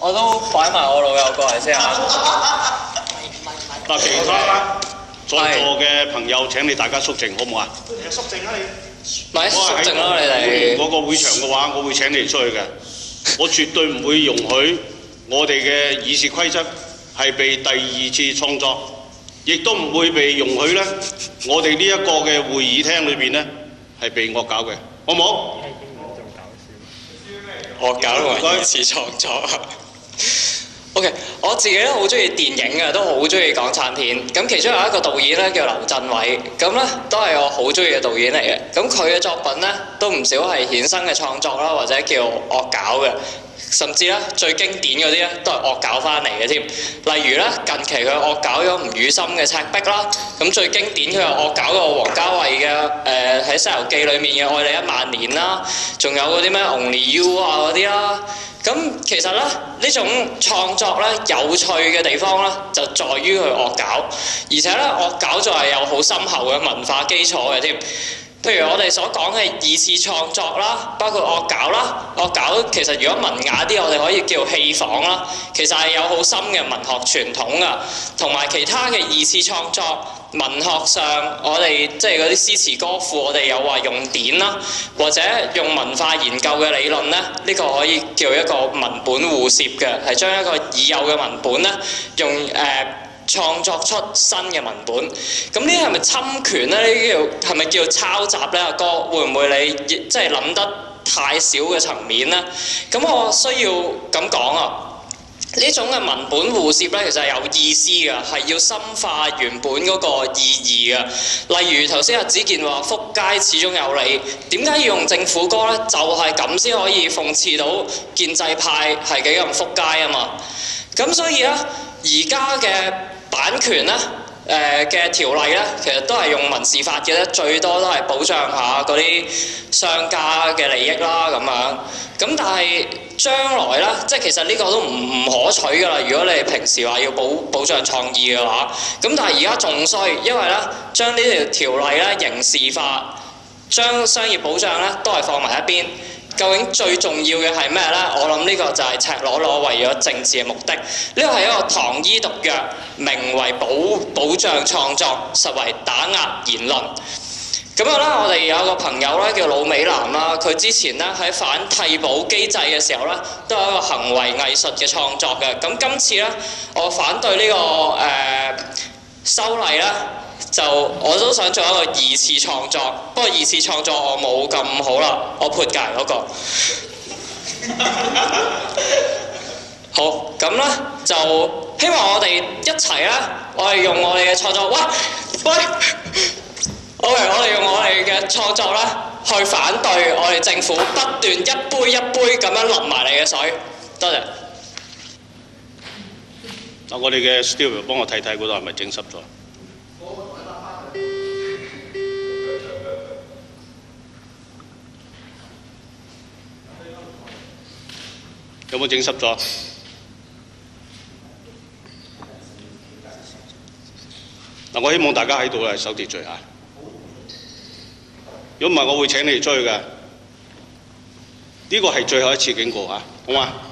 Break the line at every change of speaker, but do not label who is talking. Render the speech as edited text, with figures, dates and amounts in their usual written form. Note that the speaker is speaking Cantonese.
我都擺埋我老友過嚟先嚇。
嗱，其他在座嘅朋友請你大家肅靜，好唔好啊？
肅靜啊你！
咪肅靜咯，你哋。
嗰個會場嘅話，我會請你哋出去嘅。我絕對唔會容許我哋嘅議事規則係被第二次創作，亦都唔會被容許咧。我哋呢一個嘅會議廳裏邊咧係被惡搞嘅，好唔好？
惡搞同埋二次創作。OK， 我自己都好中意電影嘅，都好中意港產片。咁其中有一個導演咧叫劉鎮偉，咁咧都係我好中意嘅導演嚟嘅。咁佢嘅作品咧都唔少係衍生嘅創作啦，或者叫惡搞嘅。甚至咧最經典嗰啲咧都係惡搞翻嚟嘅添。例如咧近期佢惡搞咗吳宇森嘅《赤壁》啦，咁最經典佢又惡搞過王家衛嘅喺《西遊記》裏面嘅《愛你一萬年》啦，仲有嗰啲咩 Only You 啊嗰啲啦。咁其實咧呢種創作咧有趣嘅地方咧就在於佢惡搞，而且咧惡搞就係有好深厚嘅文化基礎嘅添。譬如我哋所講嘅二次創作啦，包括惡搞啦，惡搞其實如果文雅啲，我哋可以叫戲仿啦。其實係有好深嘅文學傳統噶，同埋其他嘅二次創作，文學上我哋即係嗰啲詩詞歌賦，我哋有話用典啦，或者用文化研究嘅理論咧，呢個可以叫一個文本互攝嘅，係將一個已有嘅文本咧用創作出新嘅文本，咁呢啲係咪侵權咧？呢啲係咪叫抄襲咧？阿哥，會唔會你即係諗得太少嘅層面咧？咁我需要咁講啊！呢種嘅文本互攝咧，其實係有意思嘅，係要深化原本嗰個意義嘅。例如頭先阿子健話福佳始終有理，點解要用政府歌咧？就係咁先可以諷刺到建制派係幾咁福佳啊嘛！咁所以咧，而家嘅版權咧，嘅條例咧，其實都係用民事法嘅咧，最多都係保障下嗰啲商家嘅利益啦咁樣。咁但係將來咧，即係其實呢個都唔可取㗎啦。如果你平時話要保障創意嘅話，咁但係而家仲衰，因為咧將呢條條例咧刑事化，將商業保障咧都係放埋一邊。究竟最重要嘅係咩呢？我諗呢個就係赤裸裸為咗政治嘅目的。呢個係一個糖衣毒藥，名為保障創作，實為打壓言論。咁樣啦，我哋有個朋友咧叫老美男啦，佢之前咧喺反替補機制嘅時候咧，都有一個行為藝術嘅創作嘅。咁今次咧，我反對呢個修例咧。就我都想做一個二次創作，不過二次創作我冇咁好啦，我潑界嗰個。好，咁咧就希望我哋一齊咧，我哋用我哋嘅創作，喂，我哋用我哋嘅創作咧，去反對我哋政府不斷一杯一杯咁樣淋埋你嘅水。多謝。
嗱，我哋嘅 studio 幫我睇睇嗰度係咪整濕咗？有冇整濕咗？嗱，我希望大家喺度係守秩序嚇。如果唔係，我會請你哋出去嘅。呢個係最後一次警告嚇，好嗎？